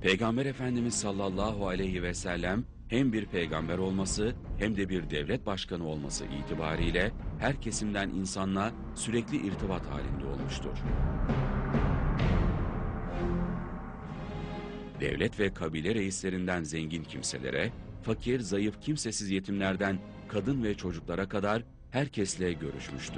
Peygamber Efendimiz sallallahu aleyhi ve sellem hem bir peygamber olması hem de bir devlet başkanı olması itibariyle her kesimden insanla sürekli irtibat halinde olmuştur. Devlet ve kabile reislerinden zengin kimselere, fakir, zayıf, kimsesiz yetimlerden kadın ve çocuklara kadar herkesle görüşmüştür.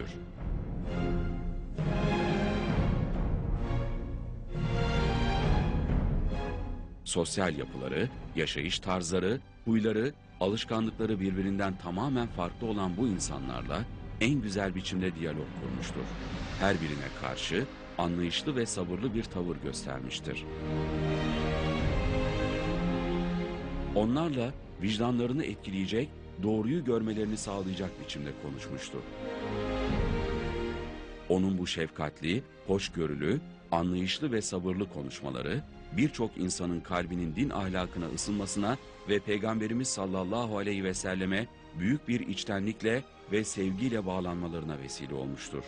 Sosyal yapıları, yaşayış tarzları, huyları, alışkanlıkları birbirinden tamamen farklı olan bu insanlarla en güzel biçimde diyalog kurmuştur. Her birine karşı anlayışlı ve sabırlı bir tavır göstermiştir. Onlarla vicdanlarını etkileyecek, doğruyu görmelerini sağlayacak biçimde konuşmuştur. Onun bu şefkatli, hoşgörülü, anlayışlı ve sabırlı konuşmaları, birçok insanın kalbinin din ahlakına ısınmasına ve Peygamberimiz sallallahu aleyhi ve selleme büyük bir içtenlikle ve sevgiyle bağlanmalarına vesile olmuştur.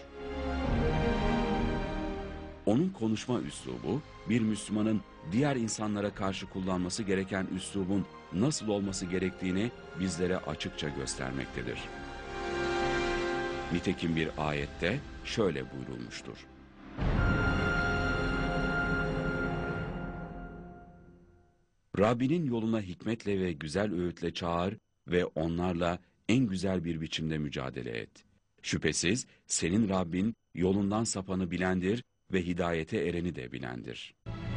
Onun konuşma üslubu, bir Müslümanın diğer insanlara karşı kullanması gereken üslubun nasıl olması gerektiğini bizlere açıkça göstermektedir. Nitekim bir ayette şöyle buyurulmuştur. Rabbinin yoluna hikmetle ve güzel öğütle çağır ve onlarla en güzel bir biçimde mücadele et. Şüphesiz senin Rabbin yolundan sapanı bilendir ve hidayete ereni de bilendir.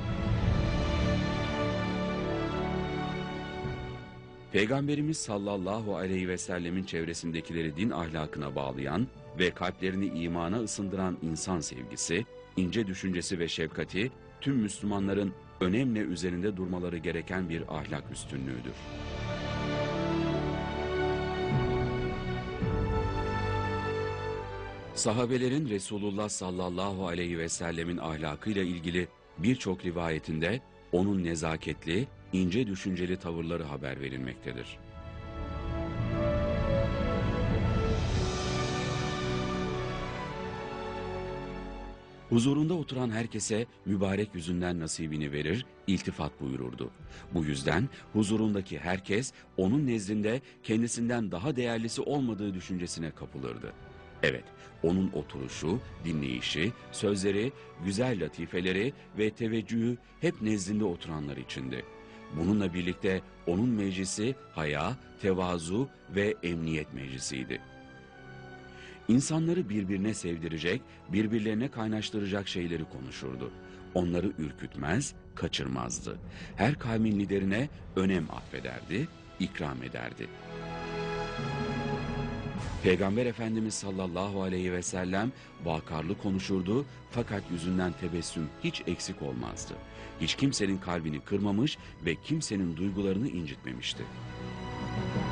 Peygamberimiz sallallahu aleyhi ve sellemin çevresindekileri din ahlakına bağlayan ve kalplerini imana ısındıran insan sevgisi, ince düşüncesi ve şefkati tüm Müslümanların önemli üzerinde durmaları gereken bir ahlak üstünlüğüdür. Sahabelerin Resulullah sallallahu aleyhi ve sellemin ahlakıyla ilgili birçok rivayetinde onun nezaketli, ince düşünceli tavırları haber verilmektedir. Huzurunda oturan herkese mübarek yüzünden nasibini verir, iltifat buyururdu. Bu yüzden huzurundaki herkes onun nezdinde kendisinden daha değerlisi olmadığı düşüncesine kapılırdı. Evet, onun oturuşu, dinleyişi, sözleri, güzel latifeleri ve teveccühü hep nezdinde oturanlar içindi. Bununla birlikte onun meclisi haya, tevazu ve emniyet meclisiydi. İnsanları birbirine sevdirecek, birbirlerine kaynaştıracak şeyleri konuşurdu. Onları ürkütmez, kaçırmazdı. Her kavmin liderine önem atfederdi, ikram ederdi. Peygamber Efendimiz sallallahu aleyhi ve sellem vakarlı konuşurdu fakat yüzünden tebessüm hiç eksik olmazdı. Hiç kimsenin kalbini kırmamış ve kimsenin duygularını incitmemişti.